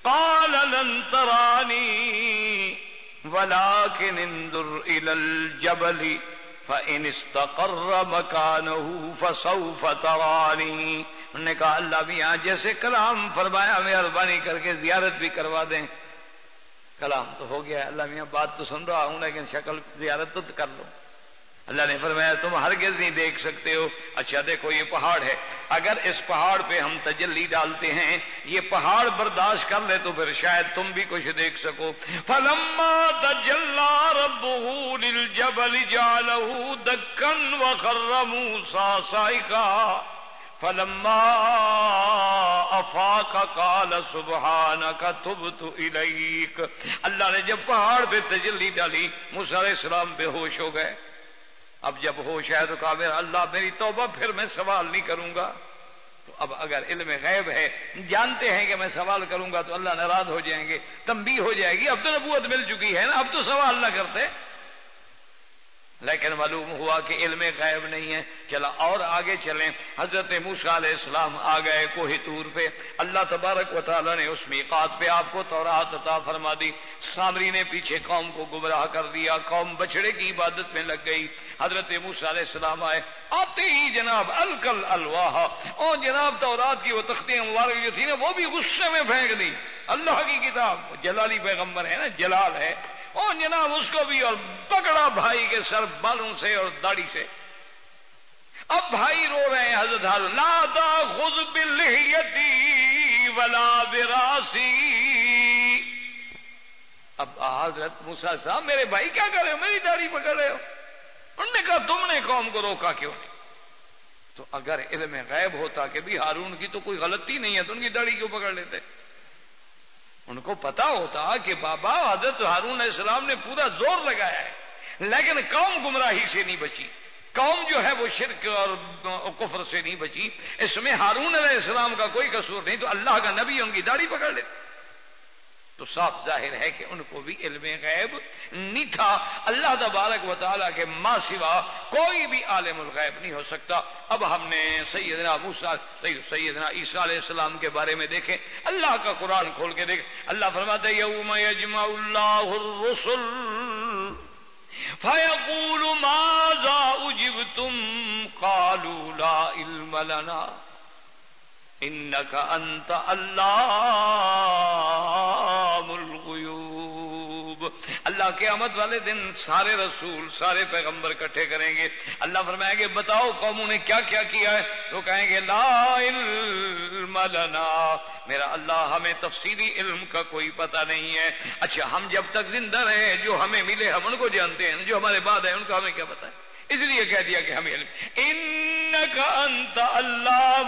قال لن ترانی ولكن انظر الى الجبل فان استقر مكانه فسوف ترانی. انہوں نے کہا اللہ بھی یہاں جیسے کلام فرمایا مہربانی کر کے زیارت بھی کروا دیں. کلام تو ہو گیا ہے، اللہ میاں بات تو سن رہا ہوں لیکن شکل زیارت تو کر لو. اللہ نے فرمایا تم ہرگز نہیں دیکھ سکتے ہو. اچھا دیکھو یہ پہاڑ ہے، اگر اس پہاڑ پہ ہم تجلی ڈالتے ہیں یہ پہاڑ برداشت کر لے تو پھر شاید تم بھی کچھ دیکھ سکو. فلما تجلى ربه للجبل جعله دكا وخر موسى صعقا فلما افاق قال سبحانك تبت اليك. اللہ نے جب پہاڑ پہ تجلی ڈالی موسیٰ علیہ السلام بے ہوش ہو گئے. اب جب ہوش ہے تو کہا میرا اللہ میری توبہ، پھر میں سوال نہیں کروں گا. تو اب اگر علم غیب ہے، جانتے ہیں کہ میں سوال کروں گا تو اللہ ناراض ہو جائیں گے، تنبیہ ہو جائے گی. اب تو نبوت مل چکی ہے نا، اب تو سوال نہ کرتے. لیکن معلوم ہوا کہ علم غیب نہیں ہے. چلا اور آگے چلیں. حضرت موسیٰ علیہ السلام آ گئے کوہ طور پہ. اللہ تبارک و تعالیٰ نے اس میقات پہ آپ کو تورات عطا فرما دی. سامری نے پیچھے قوم کو گمراہ کر دیا، قوم بچڑے کی عبادت میں لگ گئی. حضرت موسیٰ علیہ السلام آئے، آتے ہی جناب الکل الواح، اور جناب تورات کی وہ تختیاں مبارک جو تھی نا وہ بھی غصے میں پھینک دی. اللہ کی کتاب، جلالی پیغمبر ہے نا، جلال ہے، اور جناب اس کو بھی اور پکڑا بھائی کے سر بالوں سے اور داڑھی سے. اب بھائی رو رہے ہیں. حضرت ہارون لا تاخذ بلحیتی ولا براسی. اب حضرت موسیٰ صاحب میرے بھائی کیا کر رہے ہو، میری داڑھی پکڑ رہے ہو. انہوں نے کہا تم نے قوم کو روکا کیوں نہیں؟ تو اگر علم غیب ہوتا کہ بھی ہارون کی تو کوئی غلطی نہیں ہے تو ان کی داڑھی کیوں پکڑ لیتے؟ ان کو پتا ہوتا کہ بابا حضرت ہارون علیہ السلام نے پورا زور لگایا ہے لیکن قوم گمراہی سے نہیں بچی، قوم جو ہے وہ شرک اور کفر سے نہیں بچی. اس میں ہارون علیہ السلام کا کوئی قصور نہیں، تو اللہ کا نبی ان کی داڑھی پکڑ لیتے. تو صاف ظاہر ہے کہ ان کو بھی علم غیب نہیں تھا. اللہ تبارک و تعالیٰ کے ماں سوا کوئی بھی عالم الغیب نہیں ہو سکتا. اب ہم نے سیدنا موسیٰ سیدنا عیسیٰ علیہ السلام کے بارے میں دیکھیں. اللہ کا قرآن کھول کے دیکھیں. اللہ فرماتا ہے یوم یجمع اللہ الرسل فیقول ماذا اجبتم قالوا لا علم لنا انک انت علام الغیوب. اللہ قیامت والے دن سارے رسول سارے پیغمبر اکٹھے کریں گے. اللہ فرمائیں گے بتاؤ قوموں نے کیا کیا کیا ہے؟ تو کہیں گے لا علم لنا، میرا اللہ ہمیں تفصیلی علم کا کوئی پتہ نہیں ہے. اچھا ہم جب تک زندہ رہے جو ہمیں ملے ہم ان کو جانتے ہیں، جو ہمارے بعد ہے ان کا ہمیں کیا پتہ ہے؟ اس لیے کہہ دیا کہ ہمیں علم. انک انت علام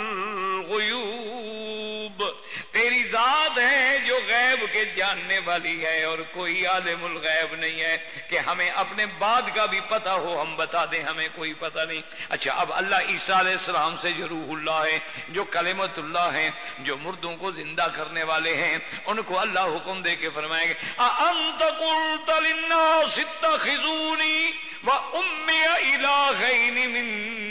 الغیوب، تیری ذات ہے جو غیب کے جاننے والی ہے اور کوئی عالم الغیب نہیں ہے کہ ہمیں اپنے بعد کا بھی پتہ ہو ہم بتا دیں، ہمیں کوئی پتہ نہیں. اچھا اب اللہ عیسیٰ علیہ السلام سے جو روح اللہ ہے، جو کلمت اللہ ہیں، جو مردوں کو زندہ کرنے والے ہیں، ان کو اللہ حکم دے کے فرمائیں گے اَأَنْتَ قُلْتَ لِلنَّاسِ اتَّخِذُونِي وَأُمِّيَ إِلَٰهَيْنِ مِن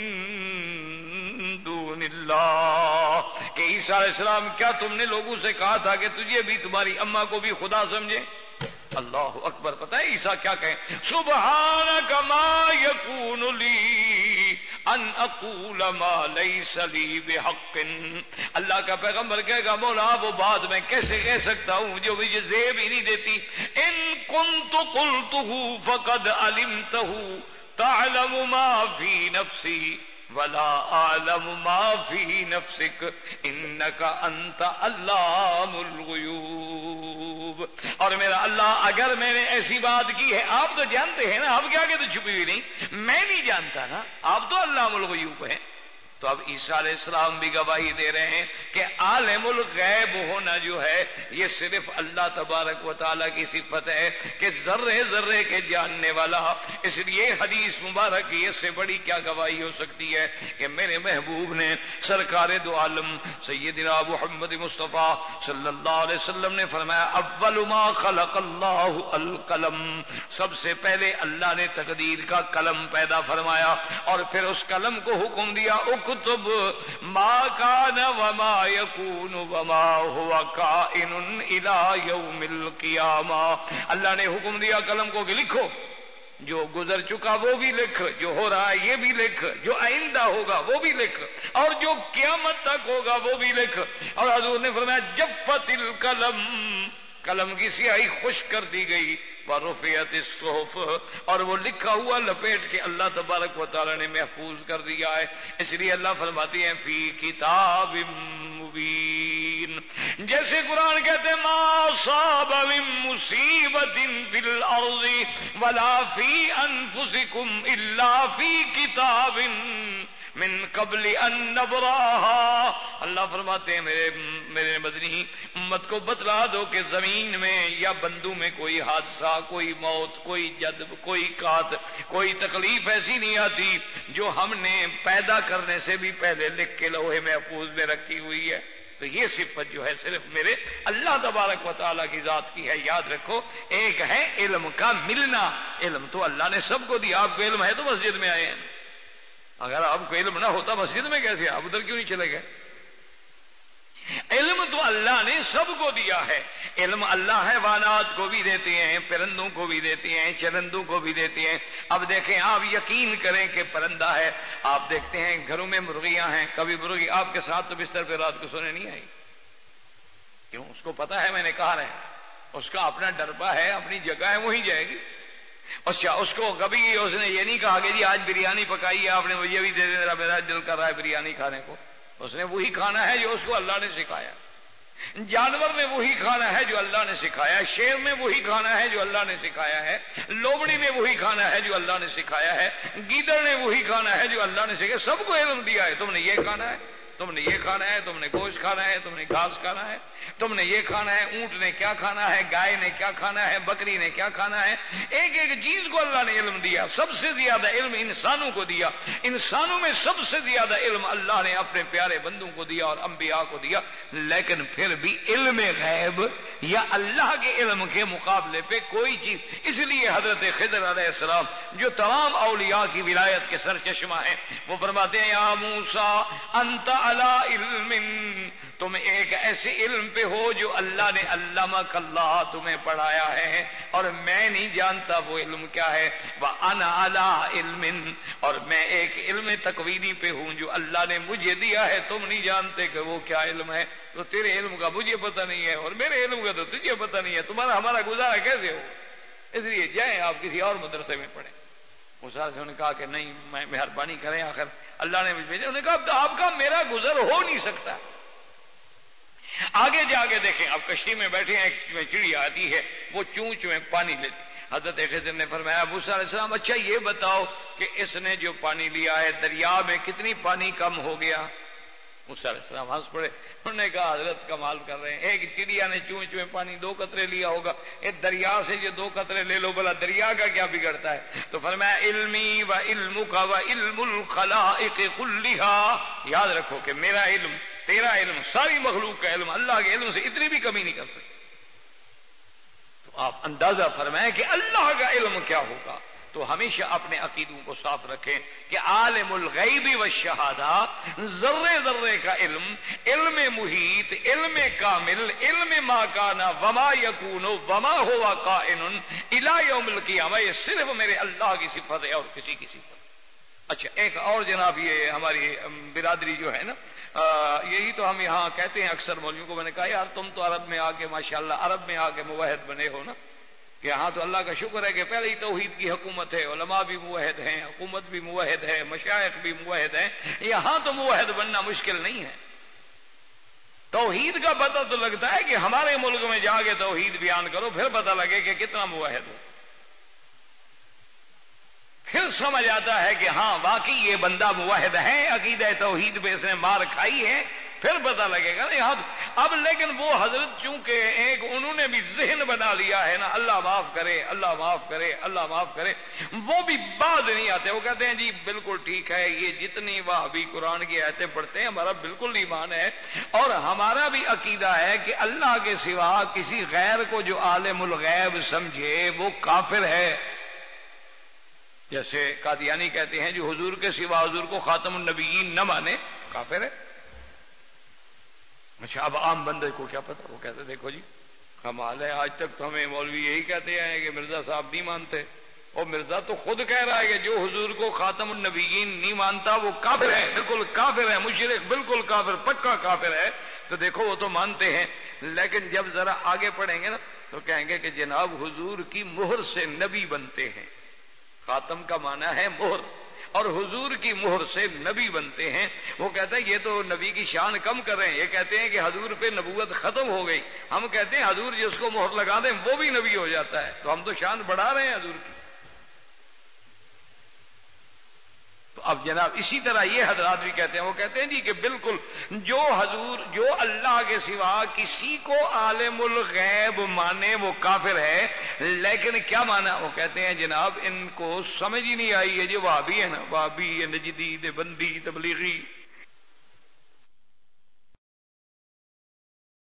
دون اللہ، کہ عیسیٰ علیہ السلام کیا تم نے لوگوں سے کہا تھا کہ تجھے بھی تمہاری اماں کو بھی خدا سمجھے؟ اللہ اکبر. پتہ ہے عیسیٰ کیا کہیں؟ سبحانک ما یکون لی ان اقول ما لیس لی بحق. اللہ کا پیغمبر کہے گا مولا وہ بات میں کیسے کہہ سکتا ہوں جو مجھے زیب ہی نہیں دیتی. ان کنت قلتہ فقد علمتہ تعلم ما فی نفسی ولا اعلم ما فی نفسک انک انت علام الغیوب. اور میرا اللہ اگر میں نے ایسی بات کی ہے، آپ تو جانتے ہیں نا، آپ کیا کہ تو چھپی ہوئی نہیں، میں نہیں جانتا نا، آپ تو علام الغیوب ہیں. تو اب عیسیٰ علیہ السلام بھی گواہی دے رہے ہیں کہ عالم الغیب ہونا جو ہے یہ صرف اللہ تبارک و تعالیٰ کی صفت ہے کہ ذرے ذرے کے جاننے والا. اس لیے حدیث مبارک کی اس سے بڑی کیا گواہی ہو سکتی ہے کہ میرے محبوب نے سرکار دو عالم سیدنا محمد مصطفیٰ صلی اللہ علیہ وسلم نے فرمایا اول ما خلق اللہ القلم، سب سے پہلے اللہ نے تقدیر کا قلم پیدا فرمایا اور پھر اس قلم کو حکم دیا والکتب ما کان وما یکون وما هو کائن الی یوم القیامہ. اللہ نے حکم دیا قلم کو کہ لکھو، جو گزر چکا وہ بھی لکھ، جو ہو رہا ہے یہ بھی لکھ، جو آئندہ ہوگا وہ بھی لکھ، اور جو قیامت تک ہوگا وہ بھی لکھ. اور حضور نے فرمایا جفت القلم، قلم کی سیاہی خشک کر دی گئی، ورفعت الصحف، اور وہ لکھا ہوا لپیٹ کے اللہ تبارک و تعالی نے محفوظ کر دیا ہے. اس لیے اللہ فرماتے ہیں فی کتاب مبین. جیسے قرآن کہتے ہیں ما صاب من مصیبت فی الارض ولا فی انفسکم الا فی کتاب من قبل ان نبراها. اللہ فرماتے ہیں میرے مدنی امت کو بتلا دو کہ زمین میں یا بندوں میں کوئی حادثہ، کوئی موت، کوئی جدب، کوئی قحط، کوئی تکلیف ایسی نہیں آتی جو ہم نے پیدا کرنے سے بھی پہلے لکھ کے لوح محفوظ میں رکھی ہوئی ہے. تو یہ صفت جو ہے صرف میرے اللہ تبارک و تعالیٰ کی ذات کی ہے. یاد رکھو، ایک ہے علم کا ملنا. علم تو اللہ نے سب کو دیا. آپ کو علم ہے تو مسجد میں آئے ہیں. اگر آپ کو علم نہ ہوتا مسجد میں کیسے؟ آپ ادھر کیوں نہیں چلے گئے؟ علم تو اللہ نے سب کو دیا ہے. علم اللہ حیوانات کو بھی دیتے ہیں، پرندوں کو بھی دیتے ہیں، چرندوں کو بھی دیتے ہیں. اب دیکھیں، آپ یقین کریں کہ پرندہ ہے. آپ دیکھتے ہیں گھروں میں مرغیاں ہیں، کبھی مرغی آپ کے ساتھ تو بستر پہ رات کو سونے نہیں آئی. کیوں؟ اس کو پتا ہے میں نے کہا ہے، اس کا اپنا ڈربا ہے، اپنی جگہ ہے، وہیں جائے گی. اچھا، اس کو کبھی اس نے یہ نہیں کہا کہ جی آج بریانی پکائی ہے، آپ نے مجھے بھی دے دیں، میرا دل کر رہا ہے بریانی کھانے کو. اس نے وہی کھانا ہے جو اس کو اللہ نے سکھایا. جانور نے وہی کھانا ہے جو اللہ نے سکھایا ہے. شیر نے وہی کھانا ہے جو اللہ نے سکھایا ہے. لومڑی نے وہی کھانا ہے جو اللہ نے سکھایا ہے. گیدڑ نے وہی کھانا ہے جو اللہ نے سکھایا. سب کو علم دیا ہے. تم نے یہ کھانا ہے، تم نے یہ کھانا ہے، تم نے گوشت کھانا ہے، تم نے گھاس کھانا ہے، تم نے یہ کھانا ہے. اونٹ نے کیا کھانا ہے، گائے نے کیا کھانا ہے، بکری نے کیا کھانا ہے. ایک ایک چیز کو اللہ نے علم دیا. سب سے زیادہ علم انسانوں کو دیا. انسانوں میں سب سے زیادہ علم اللہ نے اپنے پیارے بندوں کو دیا اور انبیاء کو دیا. لیکن پھر بھی علم غیب یا اللہ کے علم کے مقابلے پہ کوئی چیز. اس لیے حضرت خضر علیہ السلام جو تمام اولیاء کی ولایت کے سرچشمہ ہیں، وہ فرماتے ہیں یا موسیٰ انت علی علم، تم ایک ایسے علم پہ ہو جو اللہ نے علمک اللہ تمہیں پڑھایا ہے، اور میں نہیں جانتا وہ علم کیا ہے. وَأَنَا عَلَىٰ عِلْمٍ، اور میں ایک علم تکوینی پہ ہوں جو اللہ نے مجھے دیا ہے. تم نہیں جانتے کہ وہ کیا علم ہے. تو تیرے علم کا مجھے پتہ نہیں ہے اور میرے علم کا تو تجھے پتہ نہیں ہے. تمہارا ہمارا گزارا کیسے ہو؟ اس لیے جائیں آپ کسی اور مدرسے میں پڑھیں. اس نے کہا کہ نہیں، میں مہربانی کریں، آخر اللہ نے مجھے بھیجا. انہوں نے کہا آپ کا میرا گزر ہو نہیں سکتا. آگے جا کے دیکھیں، اب کشتی میں بیٹھے ہیں، ایک چڑی آتی ہے، وہ چونچ میں پانی لیتی. حضرت خضر نے فرمایا موسیٰ علیہ السلام اچھا یہ بتاؤ کہ اس نے جو پانی لیا ہے دریا میں کتنی پانی کم ہو گیا؟ موسیٰ علیہ السلام ہنس پڑے. انہوں نے کہا حضرت کمال کر رہے ہیں، ایک چڑیا نے چونچ میں پانی 2 قطرے لیا ہوگا، ایک دریا سے جو 2 قطرے لے لو بلا دریا کا کیا بگڑتا ہے؟ تو فرمایا علمی و علمک و علم الخلائق کلھا. یاد رکھو کہ میرا علم، تیرا علم، ساری مخلوق کا علم اللہ کے علم سے اتنی بھی کمی نہیں کر سکتے. تو آپ اندازہ فرمائیں کہ اللہ کا علم کیا ہوگا. تو ہمیشہ اپنے عقیدوں کو صاف رکھیں کہ عالم الغیب والشہادہ، ذرے ذرے کا علم، علم محیط، علم کامل، علم ما کان وما یکون وما ہوا کائن الی یوم القیامہ، یہ صرف میرے اللہ کی صفت ہے اور کسی کی صفت. اچھا ایک اور جناب، یہ ہماری برادری جو ہے نا، یہی تو ہم یہاں کہتے ہیں اکثر مولویوں کو. میں نے کہا یار تم تو عرب میں آ کے ماشاءاللہ عرب میں آ کے موحد بنے ہو نا، کہ ہاں تو اللہ کا شکر ہے کہ پہلے ہی توحید کی حکومت ہے، علماء بھی موحد ہیں، حکومت بھی موحد ہے، مشائخ بھی موحد ہیں. یہاں تو موحد بننا مشکل نہیں ہے. توحید کا پتہ تو لگتا ہے کہ ہمارے ملک میں جا کے توحید بیان کرو، پھر پتہ لگے کہ کتنا موحد ہو. پھر سمجھ آتا ہے کہ ہاں واقعی یہ بندہ موحد ہے، عقیدہ توحید پہ اس نے مار کھائی ہے. پھر پتہ لگے گا یہاں. اب لیکن وہ حضرت چونکہ ایک انہوں نے بھی ذہن بنا لیا ہے نا، اللہ معاف کرے، اللہ معاف کرے، اللہ معاف کرے، وہ بھی بعد نہیں آتے. وہ کہتے ہیں جی بالکل ٹھیک ہے، یہ جتنی وہابی قرآن کی آیتیں پڑھتے ہیں ہمارا بالکل ایمان ہے، اور ہمارا بھی عقیدہ ہے کہ اللہ کے سوا کسی غیر کو جو عالم الغیب سمجھے وہ کافر ہے. جیسے قادیانی کہتے ہیں جو حضور کے سوا حضور کو خاتم النبیین نہ مانے کافر ہے۔ اچھا اب عام بندے کو کیا پتا، وہ کہتے دیکھو جی کمال ہے، آج تک تو ہمیں مولوی یہی کہتے آئے کہ مرزا صاحب نہیں مانتے، اور مرزا تو خود کہہ رہا ہے کہ جو حضور کو خاتم النبیین نہیں مانتا وہ کافر ہے، بالکل کافر ہے، مشرک، بالکل کافر، پکا کافر ہے۔ تو دیکھو وہ تو مانتے ہیں، لیکن جب ذرا آگے پڑھیں گے نا تو کہیں گے کہ جناب حضور کی مہر سے نبی بنتے ہیں، خاتم کا معنی ہے مہر، اور حضور کی مہر سے نبی بنتے ہیں۔ وہ کہتے ہیں یہ تو نبی کی شان کم کر رہے ہیں، یہ کہتے ہیں کہ حضور پہ نبوت ختم ہو گئی، ہم کہتے ہیں حضور جس کو مہر لگا دیں وہ بھی نبی ہو جاتا ہے، تو ہم تو شان بڑھا رہے ہیں حضور کی۔ تو اب جناب اسی طرح یہ حضرات بھی کہتے ہیں، وہ کہتے ہیں جی کہ بالکل جو حضور جو اللہ کے سوا کسی کو عالم الغیب مانے وہ کافر ہے، لیکن کیا مانا؟ وہ کہتے ہیں جناب ان کو سمجھ ہی نہیں آئی ہے، جو وہابی ہے نا، وہابی نجدی دیوبندی تبلیغی،